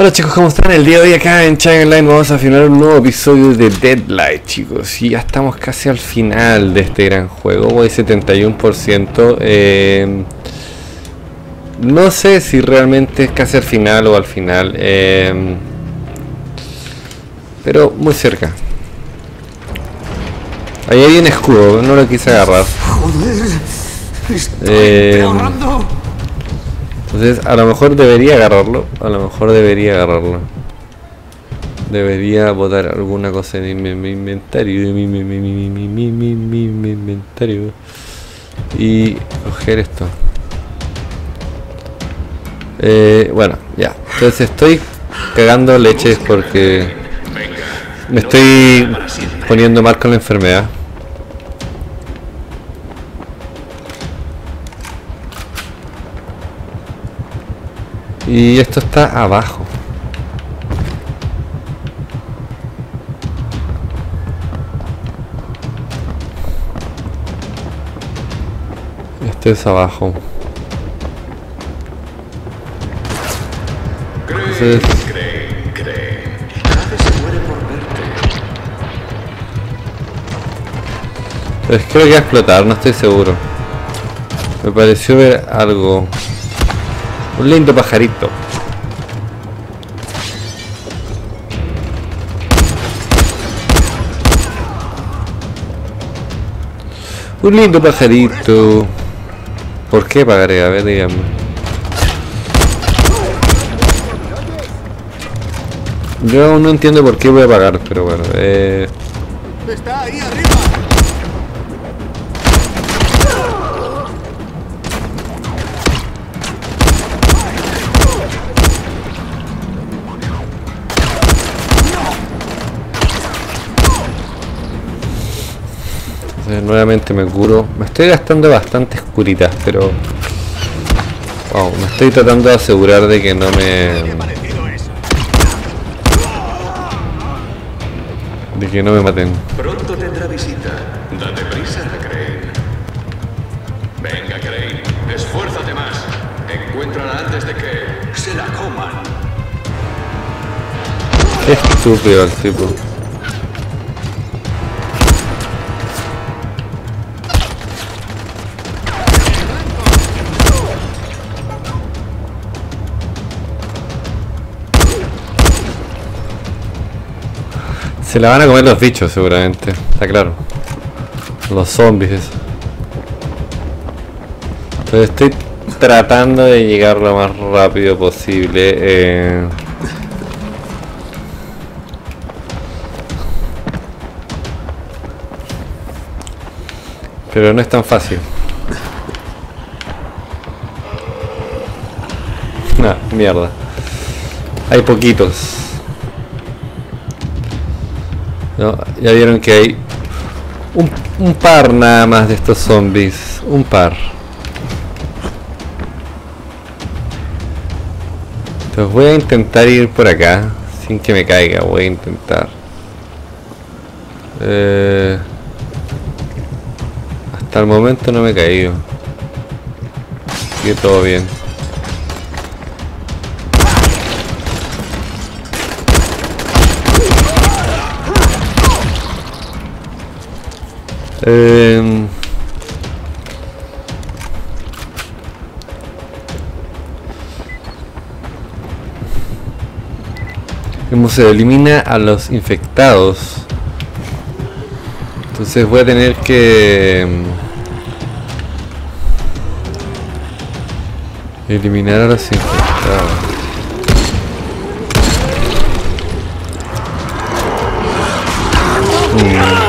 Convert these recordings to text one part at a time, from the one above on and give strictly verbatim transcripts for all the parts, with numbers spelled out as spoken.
Hola chicos, ¿cómo están? El día de hoy acá en Chang Online vamos a filmar un nuevo episodio de Deadlight, chicos. Y ya estamos casi al final de este gran juego. Voy setenta y uno por ciento. Eh, no sé si realmente es casi al final o al final. Eh, pero muy cerca. Ahí hay un escudo, no lo quise agarrar. Joder, estoy Eh, empeorando. Entonces a lo mejor debería agarrarlo. A lo mejor debería agarrarlo. Debería botar alguna cosa en mi, mi inventario. Mi, mi, mi, mi, mi, mi, mi, mi, mi, mi inventario. Y coger esto. Eh, bueno, ya. Entonces estoy cagando leches porque me estoy poniendo mal con la enfermedad. Y esto está abajo. Esto es abajo. Entonces, Crane, Crane. Nadie se muere por verte. pues creo que va a explotar, no estoy seguro. Me pareció ver algo. Un lindo pajarito. Un lindo pajarito. ¿Por qué pagaré? A ver, dígame. Yo aún no entiendo por qué voy a pagar, pero bueno. Eh... Está ahí arriba. Entonces, nuevamente me curo. Me estoy gastando bastantes curitas, pero... Wow, me estoy tratando de asegurar de que no me... De que no me maten. Pronto tendrá visita. Date prisa, Crane. Venga, Crane. Esfuérzate más. Encuéntrala antes de que se la coman. Qué estúpido el tipo. Se la van a comer los bichos seguramente, está claro. Los zombies. Entonces estoy tratando de llegar lo más rápido posible. Eh... Pero no es tan fácil. Nah, mierda. Hay poquitos. No, ya vieron que hay un, un par nada más de estos zombies. Un par. Entonces voy a intentar ir por acá sin que me caiga. Voy a intentar. Eh, hasta el momento no me he caído. Sigue todo bien. Eh, como se elimina a los infectados, entonces voy a tener que eliminar a los infectados. Mm.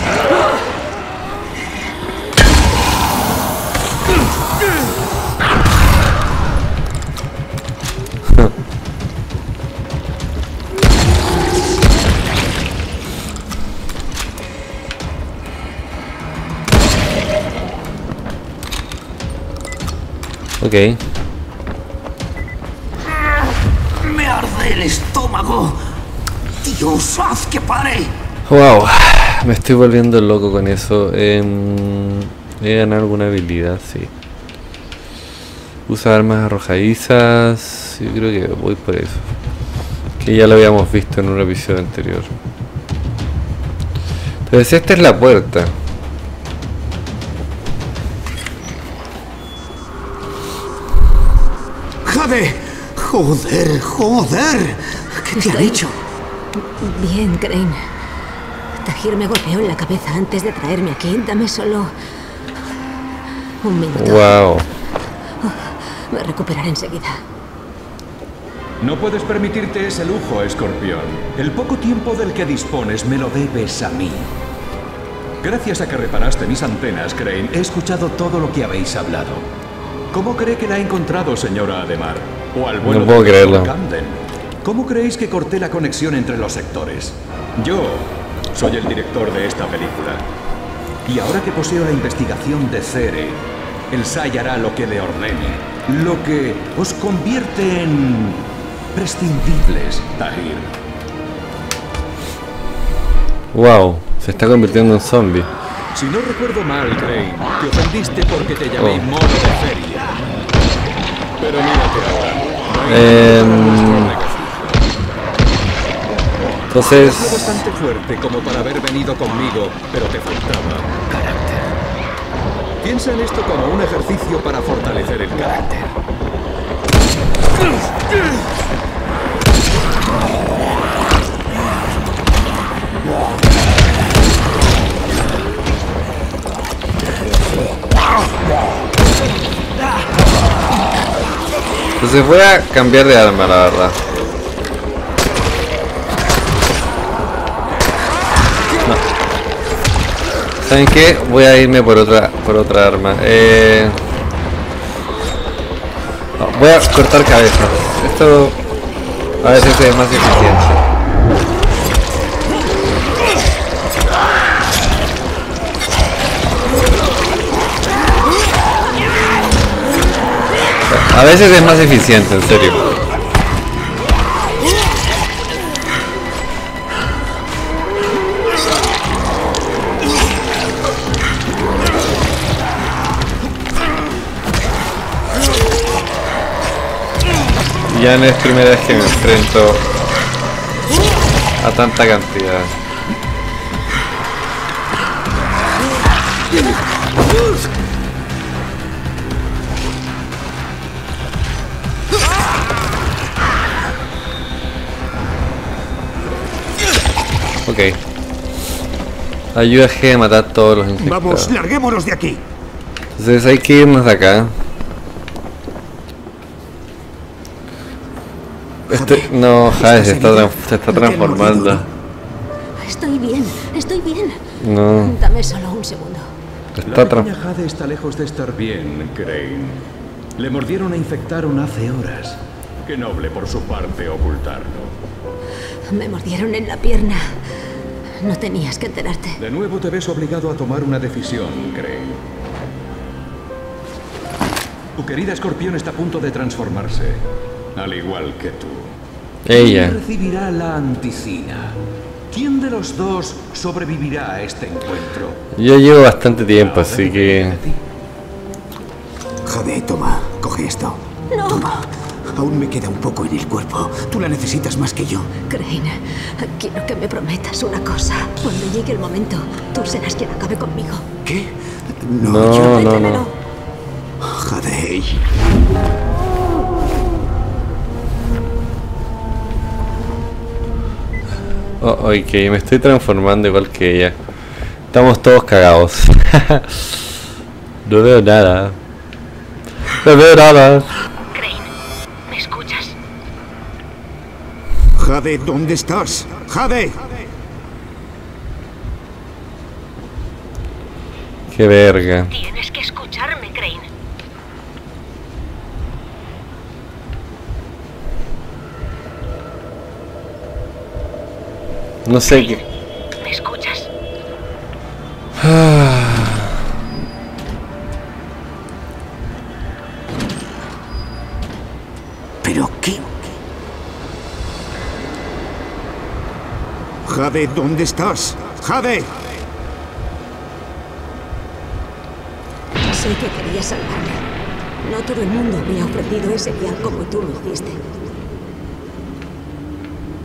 Ok. Me arde el estómago. Dios, haz que pare. Wow, me estoy volviendo loco con eso. Eh, ¿He ganado alguna habilidad? Sí. Usa armas arrojadizas. Yo creo que voy por eso. Que ya lo habíamos visto en un episodio anterior. Entonces esta es la puerta. ¡Jade! ¡Joder, joder! ¿Qué te ha hecho? Bien, Crane. Tahir me golpeó en la cabeza antes de traerme aquí. Dame solo un minuto. Wow. Me recuperaré enseguida. No puedes permitirte ese lujo, Escorpión. El poco tiempo del que dispones me lo debes a mí. Gracias a que reparaste mis antenas, Crane, he escuchado todo lo que habéis hablado. ¿Cómo cree que la ha encontrado, señora Ademar? ¿O al vuelo No puedo del creerlo. doctor Camden? ¿Cómo creéis que corté la conexión entre los sectores? Yo soy el director de esta película. Y ahora que poseo la investigación de Cere, el S A I hará lo que le ordene. Lo que os convierte en prescindibles, Tahir. Wow. Se está convirtiendo en zombie. Si no recuerdo mal, Crane, te ofendiste porque te llamé Oh. mono de feria. Pero mírate ahora. No hay Eh, ningún Entonces... Fue bastante fuerte como para haber venido conmigo, pero te faltaba carácter. Piensa en esto como un ejercicio para fortalecer el carácter. Entonces voy a cambiar de arma, la verdad. No. ¿Saben qué? Voy a irme por otra por otra arma. Eh... no, voy a cortar cabezas. Esto a veces es más eficiente. A veces es más eficiente, en serio. Ya no es primera vez que me enfrento a tanta cantidad. Ok. Ayuda a G a matar a todos los infectados. Vamos, larguémonos de aquí. Entonces hay que irnos de acá. Este, no, Jade se está, tran- se está transformando. Estoy bien, estoy bien. No, Dame solo un segundo. está La pequeña tran- Jade está lejos de estar bien, Crane. Le mordieron e infectaron hace horas. Qué noble por su parte ocultarlo. Me mordieron en la pierna. No tenías que enterarte. De nuevo te ves obligado a tomar una decisión, Crane. Tu querida Escorpión está a punto de transformarse, al igual que tú. Ella. ¿Quién recibirá la anticina? ¿Quién de los dos sobrevivirá a este encuentro? Yo llevo bastante tiempo, así que... Jade, toma, coge esto. No. Toma. Aún me queda un poco en el cuerpo. Tú la necesitas más que yo. Crane, quiero que me prometas una cosa. Cuando llegue el momento, tú serás quien acabe conmigo. ¿Qué? No, No, yo... no, no. Prométemelo. Jade. Oh, ok, me estoy transformando igual que ella. Estamos todos cagados. No veo nada. No veo nada. Crane, ¿me escuchas? Jade, ¿dónde estás? Jade. Qué verga. Tienes que escucharme, Crane. No sé qué... ¿Me escuchas? ¿Pero qué? Jade, ¿dónde estás? Jade. Sé que querías salvarme. No todo el mundo habría ofrecido ese bien como tú lo hiciste.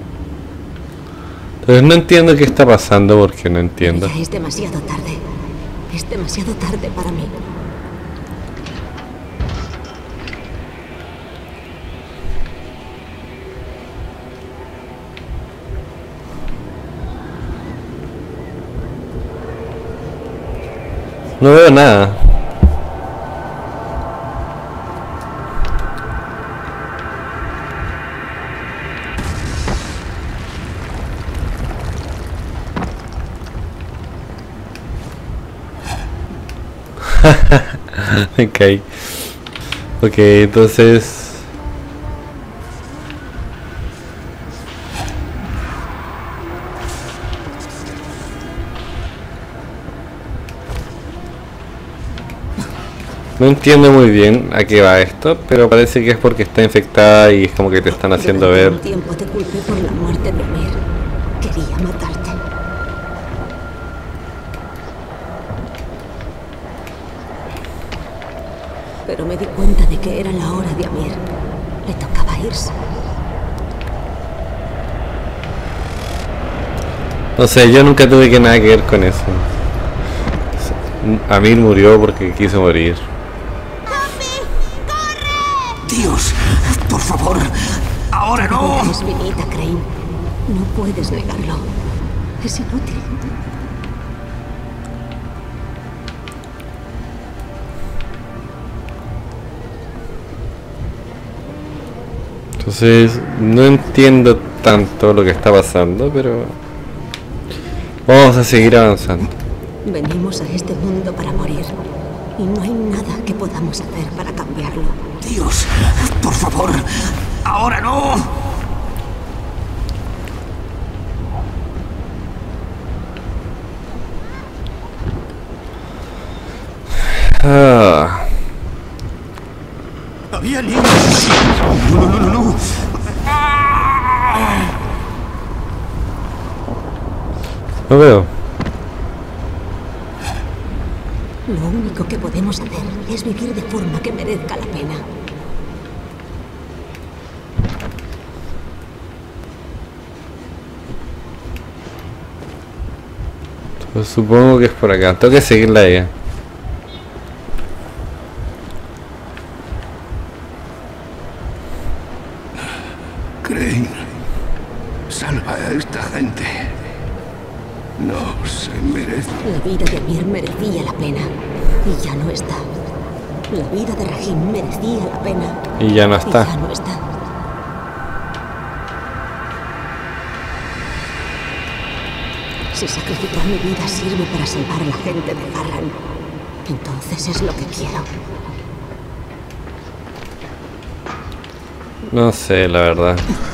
Pero no entiendo qué está pasando porque no entiendo. Ya es demasiado tarde. Es demasiado tarde para mí. No veo nada. Ok. Ok, entonces... No entiendo muy bien a qué va esto, pero parece que es porque está infectada y es como que te están haciendo Durante ver... un tiempo te culpé por la muerte de Amir. Quería matarte. Pero me di cuenta de que era la hora de Amir. Le tocaba irse. No sé, yo nunca tuve que nada que ver con eso. Amir murió porque quiso morir. Dios, por favor, ahora no. Es Vinita, Crane. No puedes negarlo. Es inútil. Entonces, no entiendo tanto lo que está pasando, pero... Vamos a seguir avanzando. Venimos a este mundo para morir. Y no hay nada que podamos hacer para cambiarlo. Dios, por favor, ahora no. Ah, Había niños. No, no, no, no. no veo. Lo único que podemos hacer es vivir de forma que merezca la pena. Pues supongo que es por acá. Tengo que seguirla a ella. Crane, salva a esta gente. No se merece. La vida de Amir merecía la pena. Y ya no está. La vida de Rahim merecía la pena. Y ya no está. Y ya no está. Si sacrificar mi vida sirve para salvar a la gente de Garran, entonces es lo que quiero. No sé, la verdad.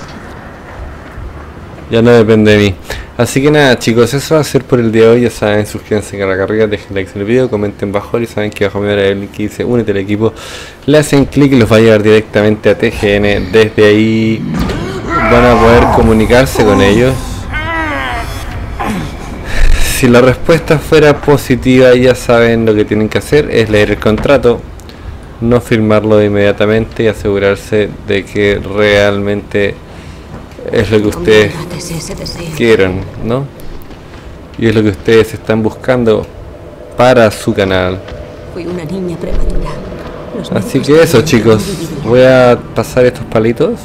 Ya no depende de mí. Así que nada, chicos, eso va a ser por el día de hoy. Ya saben, suscríbanse a la carrera, dejen like en el video, comenten bajo y saben que abajo me dará el link que dice únete al equipo. Le hacen clic y los va a llevar directamente a T G N. Desde ahí van a poder comunicarse con ellos. Si la respuesta fuera positiva, ya saben lo que tienen que hacer, es leer el contrato, no firmarlo inmediatamente y asegurarse de que realmente es lo que ustedes quieren, ¿no? Y es lo que ustedes están buscando para su canal. Fui una niña prematura. Los Así médicos que eso, creían chicos, no viviría. voy a pasar estos palitos.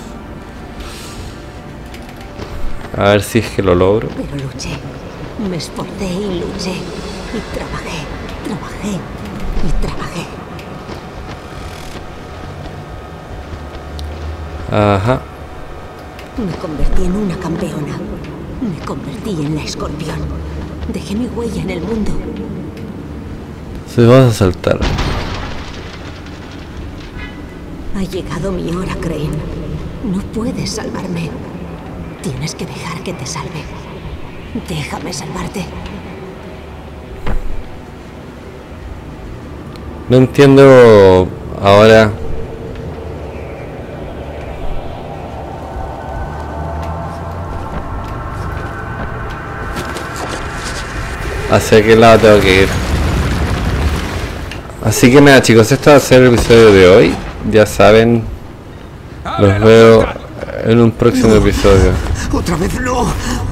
A ver si es que lo logro. Pero luché. Me esforcé y luché. Y trabajé, trabajé y trabajé. Ajá. Me convertí en una campeona. Me convertí en la escorpión. Dejé mi huella en el mundo. Se vas a saltar. Ha llegado mi hora, Crane. No puedes salvarme. Tienes que dejar que te salve. Déjame salvarte. No entiendo ahora. ¿Hacia qué lado tengo que ir? Así que nada, chicos, este va a ser el episodio de hoy. Ya saben, los veo en un próximo episodio. Otra vez no.